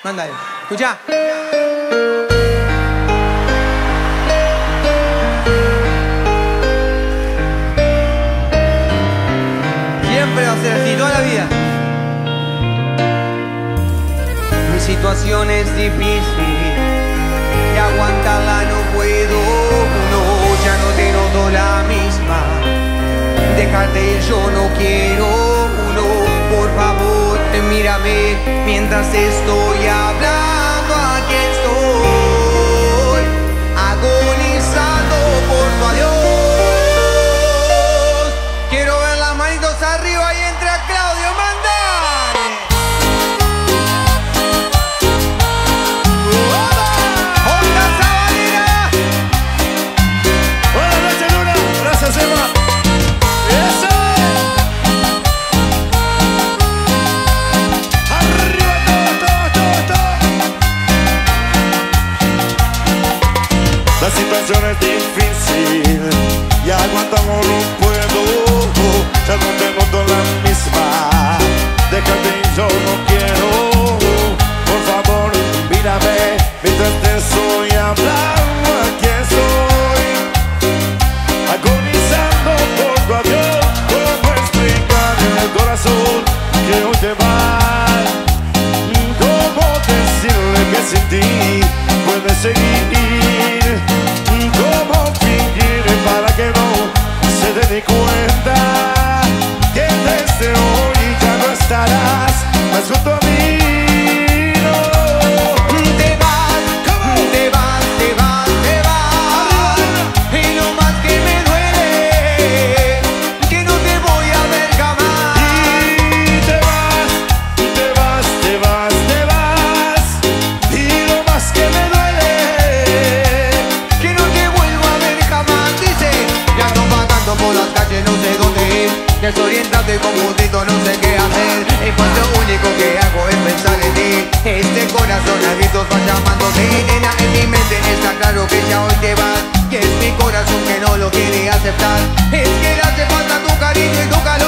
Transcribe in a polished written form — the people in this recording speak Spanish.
Mándale. Escuchá. Siempre va a ser así, toda la vida. Mi situación es difícil y aguantarla no puedo. No, ya no te noto la misma. Dejarte yo no quiero. No, por favor, mírame mientras estoy hablando. Aquí estoy agonizando por tu adiós. Quiero ver las manitos arriba y entra Claudio, mandale. ¡Onda Sabanera! Buenas noches, Luna. Gracias, Emma. ¡Eso! ¡Arriba todo! La situación es difícil y aguantamos no puedo. Ya no te noto la misma. Déjate, yo no quiero. Por favor, mírame mientras te estoy hablando. Aquí estoy agonizando por tu adiós. ¿Cómo explicar en el corazón que hoy te vas? ¿Cómo decirle que sin ti puedes seguir? ¿Cómo fingir para que no se dé ni cuenta que desde hoy ya no estarás más junto a mí? No. Te vas, y lo más que me duele, que no te voy a ver jamás. Y te vas, y lo más que me duele, Que no te vuelvo a ver jamás. Dice, ya no vagando por las calles, no sé dónde ir. Desorientado y confundido, no sé qué hacer. En cuanto lo único que hago es pensar en ti. Este corazón a gritos va llamándote. Nena, en mi mente está claro que ya hoy te vas. Que es mi corazón que no lo quiere aceptar. Es que le hace falta tu cariño y tu calor.